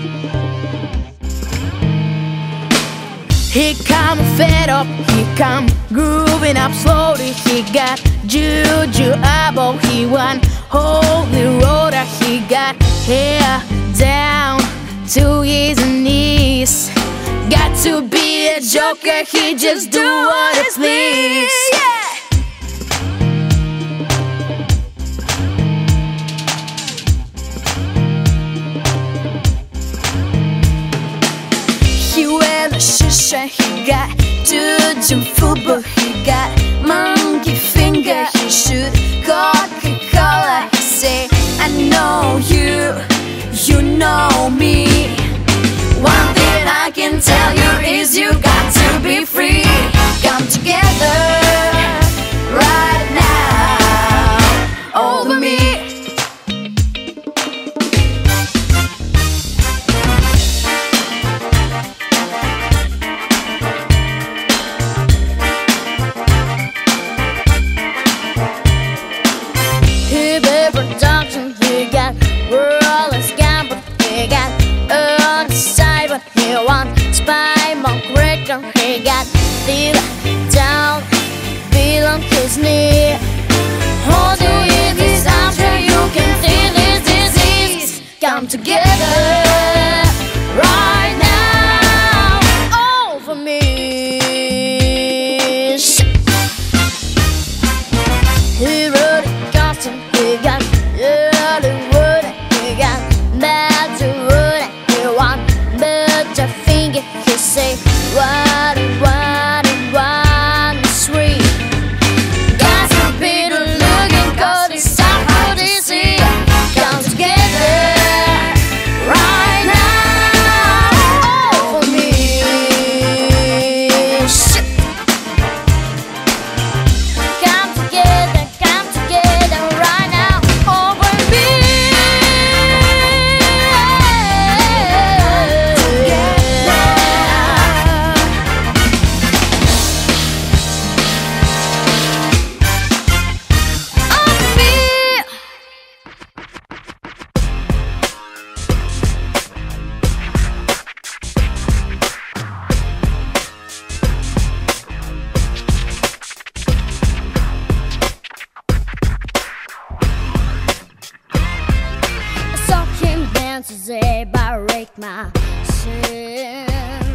He come fed up, he come grooving up slowly. He got juju above, he want holy roller. He got hair down to his knees. Got to be a joker, he just do what he please. He wear the shisha, he got juju fubu, he got monkey finger, he shoot Coca-Cola. He say, I know you, you know me. One thing I can tell you is you got to be free. Come together right now, over me. He be production, he got world is gamble, he got on the side, but he want spy monk record. He got feel down, feel on his knee. Hold you in his arms where you can feel his disease. Come together right now, over me. He wrote it custom, he got early wood, he got bad to wood, he want better finger. He say, what is sweet. Got to be the looking, cause it's time for this year. Come together right now, over me. Shit. Come together right now, over me. I saw him dance as I break my sin.